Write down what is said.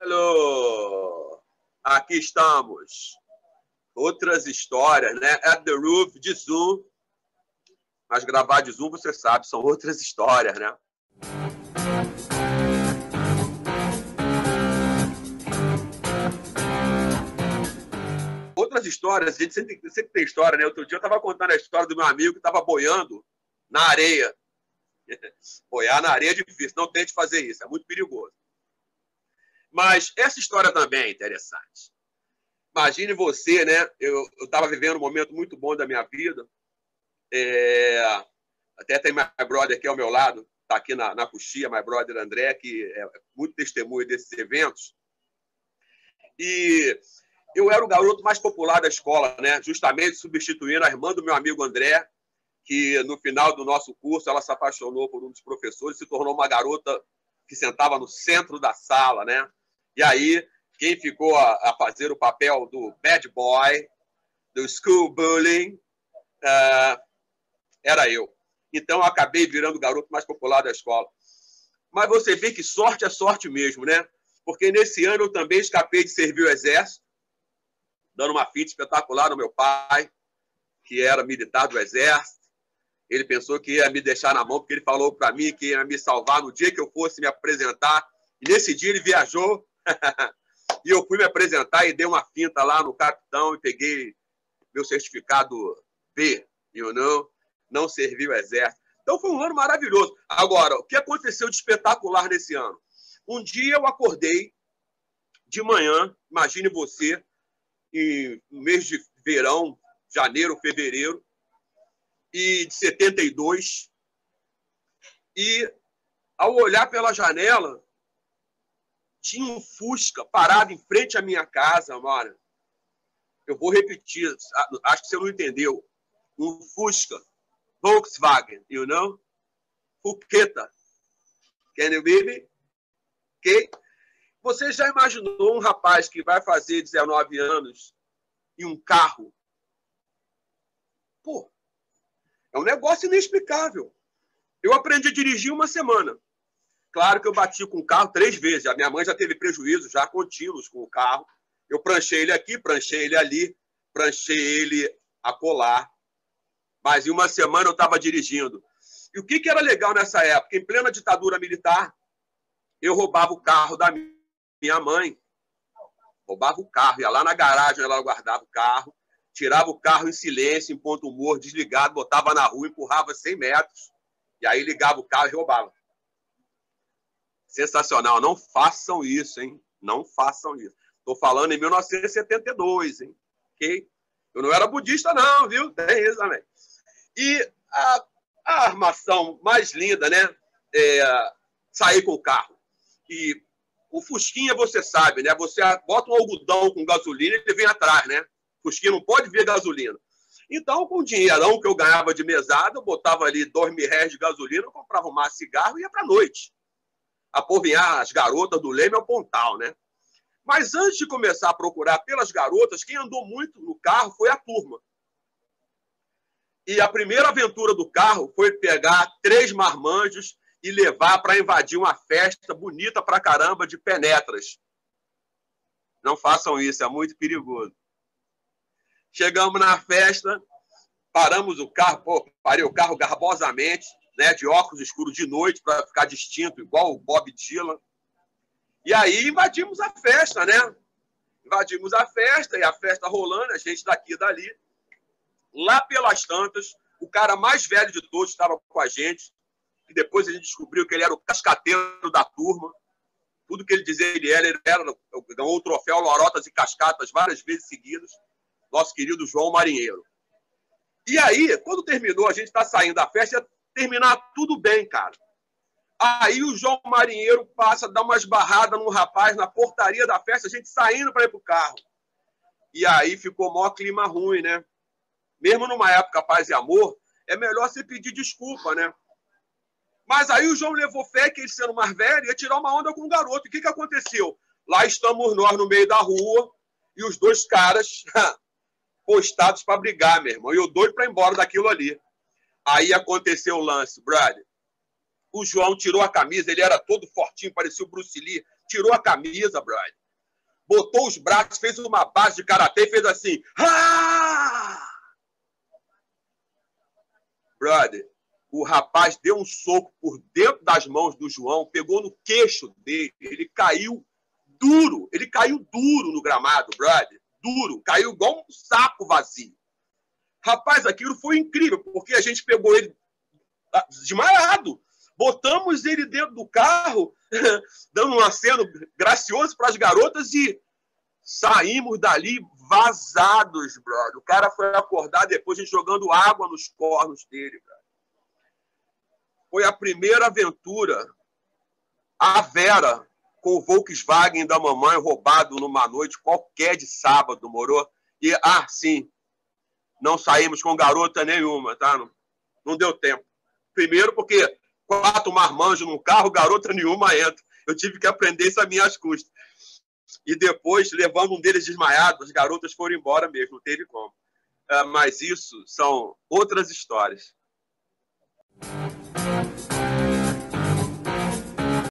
Hello! Aqui estamos. Outras histórias, né? At the Roof, de Zoom. Mas gravar de Zoom, você sabe, são outras histórias, né? Outras histórias, a gente sempre tem história, né? Outro dia eu estava contando a história do meu amigo que estava boiando na areia. Boiar na areia é difícil, não tente fazer isso, é muito perigoso. Mas essa história também é interessante. Imagine você, né? Eu estava vivendo um momento muito bom da minha vida. Até tem my brother aqui ao meu lado, está aqui na coxia, my brother André, que é muito testemunho desses eventos. E eu era o garoto mais popular da escola, né? Justamente substituindo a irmã do meu amigo André, que no final do nosso curso ela se apaixonou por um dos professores e se tornou uma garota que sentava no centro da sala, né? E aí, quem ficou a fazer o papel do bad boy, do school bullying, era eu. Então, eu acabei virando o garoto mais popular da escola. Mas você vê que sorte é sorte mesmo, né? Porque nesse ano eu também escapei de servir o exército, dando uma fita espetacular no meu pai, que era militar do exército. Ele pensou que ia me deixar na mão, porque ele falou para mim que ia me salvar no dia que eu fosse me apresentar. E nesse dia ele viajou e eu fui me apresentar e dei uma finta lá no capitão e peguei meu certificado B, não servi o exército. Então foi um ano maravilhoso. Agora, o que aconteceu de espetacular nesse ano? Um dia eu acordei de manhã, imagine você, no mês de verão, janeiro, fevereiro, de 72, e ao olhar pela janela, tinha um Fusca parado em frente à minha casa, mano. Eu vou repetir, acho que você não entendeu. Um Fusca, Volkswagen, Fusqueta. Can you believe me? Okay? Você já imaginou um rapaz que vai fazer 19 anos em um carro? Pô, é um negócio inexplicável. Eu aprendi a dirigir uma semana. Claro que eu bati com o carro 3 vezes. A minha mãe já teve prejuízos já contínuos com o carro. Eu pranchei ele aqui, pranchei ele ali, pranchei ele acolá. Mas em uma semana eu estava dirigindo. E o que era legal nessa época? Em plena ditadura militar, eu roubava o carro da minha mãe. Roubava o carro, ia lá na garagem, ela guardava o carro, tirava o carro em silêncio, em ponto morto, desligado, botava na rua, empurrava 100 metros, e aí ligava o carro e roubava. Sensacional. Não façam isso, hein? Não façam isso. Estou falando em 1972, hein? Okay? Eu não era budista, não, viu? Tem isso também. E a armação mais linda, né? Sair com o carro. E o Fusquinha, você sabe, né? Você bota um algodão com gasolina e ele vem atrás, né? O Fusquinha não pode ver gasolina. Então, com o dinheirão que eu ganhava de mesada, eu botava ali 2 mil reais de gasolina, eu comprava um maço de cigarro e ia para a noite. Apovinhar as garotas do Leme ao Pontal, né? Mas antes de começar a procurar pelas garotas, quem andou muito no carro foi a turma. E a primeira aventura do carro foi pegar 3 marmanjos e levar para invadir uma festa bonita pra caramba de penetras. Não façam isso, é muito perigoso. Chegamos na festa, paramos o carro, parei o carro garbosamente, né, de óculos escuros de noite para ficar distinto, igual o Bob Dylan. E aí invadimos a festa, né? Invadimos a festa e a festa rolando, a gente daqui e dali. Lá pelas tantas, o cara mais velho de todos estava com a gente, e depois a gente descobriu que ele era o cascateiro da turma. Tudo que ele dizia, ele ganhou o troféu Lorotas e Cascatas várias vezes seguidas, nosso querido João Marinheiro. E aí, quando terminou, a gente está saindo da festa, ia terminar tudo bem, cara. Aí o João Marinheiro passa, dá umas barradas num rapaz na portaria da festa, a gente saindo para ir pro carro. E aí ficou o maior clima ruim, né? Mesmo numa época paz e amor, é melhor você pedir desculpa, né? Mas aí o João levou fé que ele, sendo mais velho, ia tirar uma onda com o garoto. E o que aconteceu? Lá estamos nós no meio da rua e os 2 caras postados para brigar, meu irmão. E eu doido para ir embora daquilo ali. Aí aconteceu o lance, brother. O João tirou a camisa, ele era todo fortinho, parecia o Bruce Lee. tirou a camisa, brother. Botou os braços, fez uma base de karatê e fez assim. Ah! Brother, o rapaz deu um soco por dentro das mãos do João, pegou no queixo dele, ele caiu duro no gramado, brother. Duro, caiu igual um saco vazio. Rapaz, aquilo foi incrível, porque a gente pegou ele desmaiado, botamos ele dentro do carro, dando um aceno gracioso para as garotas e saímos dali vazados, brother. O cara foi acordar depois, a gente jogando água nos cornos dele, brother. Foi a primeira aventura, a Vera, com o Volkswagen da mamãe roubado numa noite qualquer de sábado, morou? E, sim, não saímos com garota nenhuma, tá? Não deu tempo. Primeiro porque 4 marmanjos num carro, garota nenhuma entra. Eu tive que aprender isso a minhas custas. E depois, levando um deles desmaiado, as garotas foram embora mesmo, não teve como. Mas isso são outras histórias.